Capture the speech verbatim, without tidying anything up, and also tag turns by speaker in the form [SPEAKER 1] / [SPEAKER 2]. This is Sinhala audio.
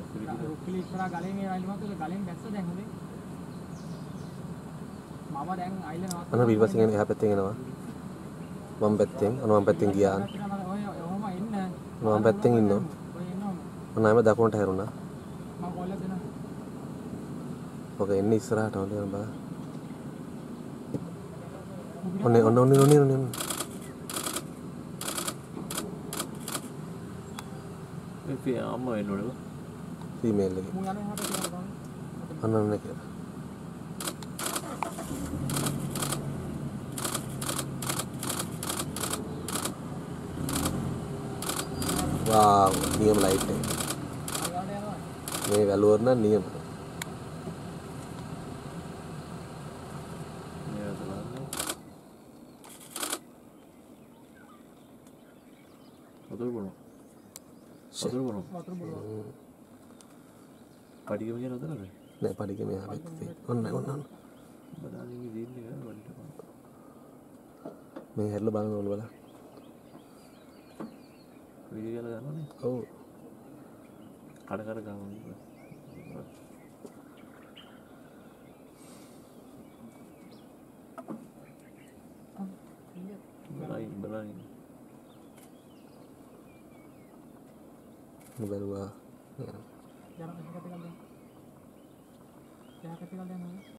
[SPEAKER 1] රුක්කිලි ඉස්සරහා ගලේ මේ අයිල මත ගලෙන් දැස්ස දැන් හොඳේ. මම දැන් අයිල නවත්ත.
[SPEAKER 2] අන්න පිටිපස්සෙන් එහා පැත්තෙන් එනවා. වම් පැත්තෙන් අන වම් පැත්තෙන් ගියා.
[SPEAKER 1] ඔහොම එන්න.
[SPEAKER 2] වම් පැත්තෙන් ඉන්නවා.
[SPEAKER 1] ඔය එන්නවම.
[SPEAKER 2] අන්න ආයෙ දකුණට හැරුණා.
[SPEAKER 1] මම කොල්ල දෙනවා.
[SPEAKER 2] ඔක එන්නේ ඉස්සරහට හොඳ යන බා. ඔන්නේ ඔන්න ඔන්න ඔන්න ඔන්න.
[SPEAKER 3] ඒ අම්මා එන්නවලු.
[SPEAKER 2] ෆීමේල් එක.
[SPEAKER 1] මූ යනවා එහාට කියලා.
[SPEAKER 2] අන්න ඔන්න කියලා. වාව් නියම ලයිට් එක. මේ වැලුවර නම් නියම.
[SPEAKER 3] වතුර බොනවා. වතුර බොනවා.
[SPEAKER 1] වතුර බොනවා.
[SPEAKER 3] පඩියම කියන වතුරද?
[SPEAKER 2] නෑ පඩිගේ මෙහා පැත්තේ. ඔන්න ඔන්න ඔන්න.
[SPEAKER 3] බදානින් දින්නේ ගා වලට.
[SPEAKER 2] මේ හැරලා බලන්න ඕන බලන්න.
[SPEAKER 3] වීඩියෝ එකක් ගන්නවනේ.
[SPEAKER 2] ඔව්.
[SPEAKER 3] කඩ කඩ ගන්නවා. බලයි බලයි.
[SPEAKER 2] බැලුවා.
[SPEAKER 1] යන කටට ගන්න. යා කටට ගන්න.